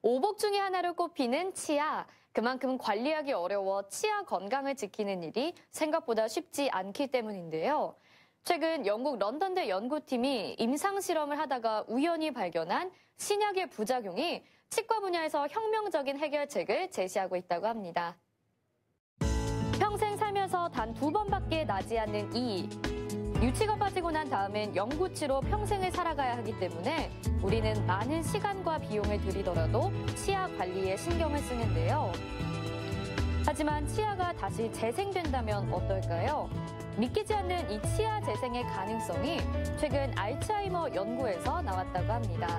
오복 중에 하나로 꼽히는 치아. 그만큼 관리하기 어려워 치아 건강을 지키는 일이 생각보다 쉽지 않기 때문인데요. 최근 영국 런던대 연구팀이 임상 실험을 하다가 우연히 발견한 신약의 부작용이 치과 분야에서 혁명적인 해결책을 제시하고 있다고 합니다. 평생 살면서 단 2번밖에 나지 않는 이의. 유치가 빠지고 난 다음엔 영구치로 평생을 살아가야 하기 때문에 우리는 많은 시간과 비용을 들이더라도 치아 관리에 신경을 쓰는데요. 하지만 치아가 다시 재생된다면 어떨까요? 믿기지 않는 이 치아 재생의 가능성이 최근 알츠하이머 연구에서 나왔다고 합니다.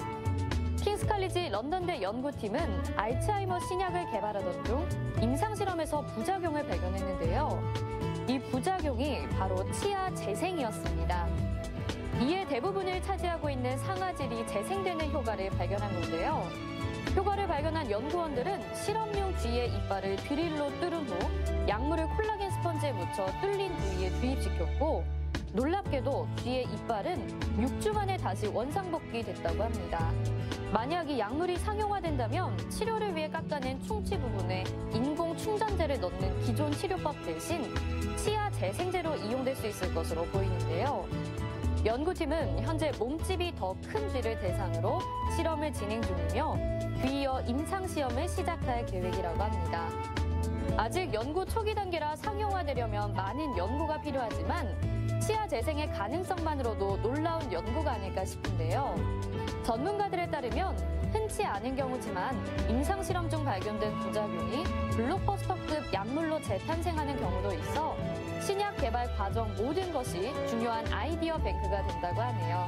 킹스칼리지 런던대 연구팀은 알츠하이머 신약을 개발하던 중 임상실험에서 부작용을 발견했는데요. 이 부작용이 바로 치아 재생이었습니다. 이의 대부분을 차지하고 있는 상아질이 재생되는 효과를 발견한 건데요. 효과를 발견한 연구원들은 실험용 쥐의 이빨을 드릴로 뚫은 후 약물을 콜라겐 스펀지에 묻혀 뚫린 부위에 주입시켰고 놀랍게도 쥐의 이빨은 6주 만에 다시 원상복귀 됐다고 합니다. 만약 이 약물이 상용화된다면 치료를 위해 깎아낸 충치 부분에 인공 충전재를 넣는 기존 치료법 대신 치아 재생제로 이용될 수 있을 것으로 보이는데요. 연구팀은 현재 몸집이 더 큰 쥐를 대상으로 실험을 진행 중이며 뒤이어 임상시험을 시작할 계획이라고 합니다. 아직 연구 초기 단계라 상용화되려면 많은 연구가 필요하지만 치아 재생의 가능성만으로도 놀라운 연구가 아닐까 싶은데요. 전문가들에 따르면 흔치 않은 경우지만 임상실험 중 발견된 부작용이 블록버스터급 약물로 재탄생하는 경우도 있어 신약 개발 과정 모든 것이 중요한 아이디어 뱅크가 된다고 하네요.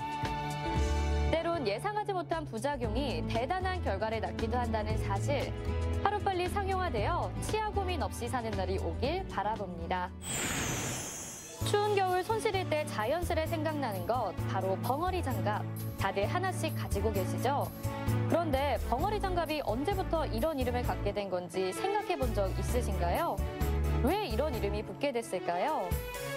때론 예상하지 못한 부작용이 대단한 결과를 낳기도 한다는 사실. 하루빨리 상용화되어 치아 고민 없이 사는 날이 오길 바라봅니다. 추운 겨울 손 씻을 때 자연스레 생각나는 것 바로 벙어리 장갑. 다들 하나씩 가지고 계시죠? 그런데 벙어리 장갑이 언제부터 이런 이름을 갖게 된 건지 생각해 본 적 있으신가요? 왜 이런 이름이 붙게 됐을까요?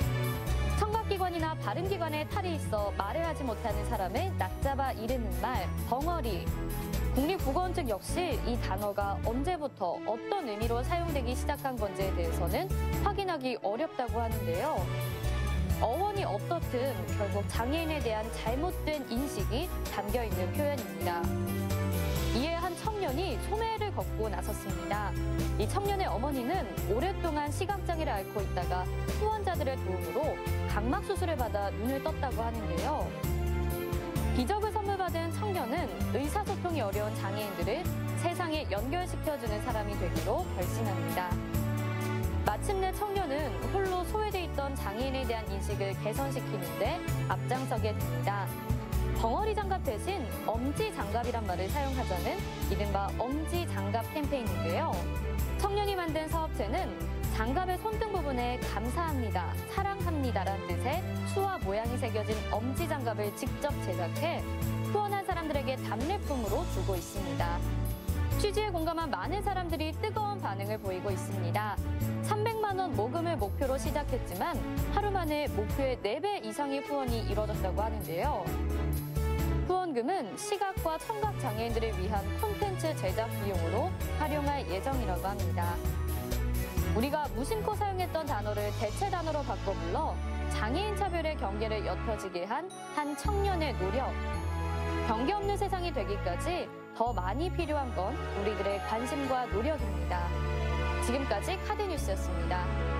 청각기관이나 발음기관에 탈이 있어 말을 하지 못하는 사람을 낮잡아 이르는 말, 벙어리. 국립국어원 측 역시 이 단어가 언제부터 어떤 의미로 사용되기 시작한 건지에 대해서는 확인하기 어렵다고 하는데요. 어원이 어떻든 결국 장애인에 대한 잘못된 인식이 담겨있는 표현입니다. 이에 한 청년이 소매를 걷고 나섰습니다. 이 청년의 어머니는 오랫동안 시각장애를 앓고 있다가 후원자들의 도움으로 각막 수술을 받아 눈을 떴다고 하는데요. 기적을 선물 받은 청년은 의사소통이 어려운 장애인들을 세상에 연결시켜주는 사람이 되기로 결심합니다. 마침내 청년은 홀로 소외돼 있던 장애인에 대한 인식을 개선시키는데 앞장서게 됩니다. 벙어리 장갑 대신 엄지 장갑이란 말을 사용하자는 이른바 엄지 장갑 캠페인인데요. 청년이 만든 사업체는 장갑의 손등 부분에 감사합니다, 사랑합니다라는 뜻의 수와 모양이 새겨진 엄지 장갑을 직접 제작해 후원한 사람들에게 답례품으로 주고 있습니다. 취지에 공감한 많은 사람들이 뜨거운 반응을 보이고 있습니다. 300만 원 모금을 목표로 시작했지만 하루 만에 목표의 4배 이상의 후원이 이뤄졌다고 하는데요. 후원금은 시각과 청각 장애인들을 위한 콘텐츠 제작 비용으로 활용할 예정이라고 합니다. 우리가 무심코 사용했던 단어를 대체 단어로 바꿔 불러 장애인 차별의 경계를 옅어지게 한 청년의 노력. 경계 없는 세상이 되기까지 더 많이 필요한 건 우리들의 관심과 노력입니다. 지금까지 카드뉴스였습니다.